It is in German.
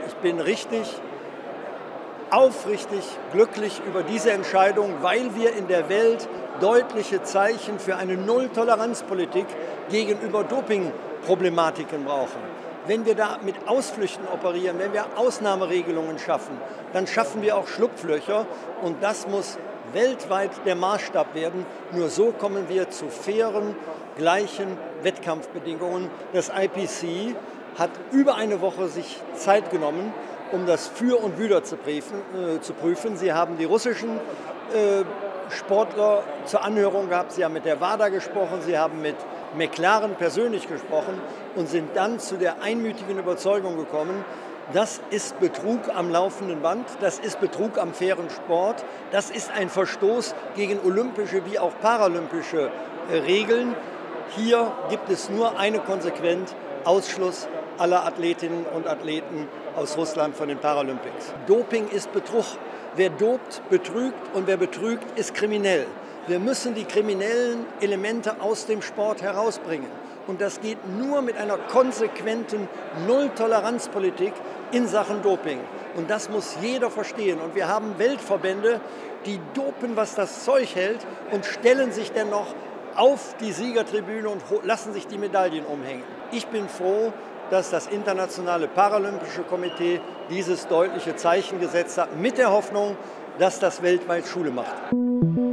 Ich bin aufrichtig glücklich über diese Entscheidung, weil wir in der Welt deutliche Zeichen für eine Null-Toleranz-Politik gegenüber Dopingproblematiken brauchen. Wenn wir da mit Ausflüchten operieren, wenn wir Ausnahmeregelungen schaffen, dann schaffen wir auch Schlupflöcher und das muss weltweit der Maßstab werden. Nur so kommen wir zu fairen, gleichen Wettkampfbedingungen. Das IPC hat über eine Woche sich Zeit genommen, um das Für und Wider zu prüfen. Sie haben die russischen Sportler zur Anhörung gehabt, Sie haben mit der WADA gesprochen, Sie haben mit McLaren persönlich gesprochen und sind dann zu der einmütigen Überzeugung gekommen, das ist Betrug am laufenden Band, das ist Betrug am fairen Sport, das ist ein Verstoß gegen olympische wie auch paralympische Regeln. Hier gibt es nur eine Konsequenz: Ausschluss aller Athletinnen und Athleten aus Russland von den Paralympics. Doping ist Betrug. Wer dopt, betrügt und wer betrügt, ist kriminell. Wir müssen die kriminellen Elemente aus dem Sport herausbringen. Und das geht nur mit einer konsequenten Null-Toleranz-Politik in Sachen Doping. Und das muss jeder verstehen. Und wir haben Weltverbände, die dopen, was das Zeug hält und stellen sich dennoch auf die Siegertribüne und lassen sich die Medaillen umhängen. Ich bin froh, dass das Internationale Paralympische Komitee dieses deutliche Zeichen gesetzt hat, mit der Hoffnung, dass das weltweit Schule macht.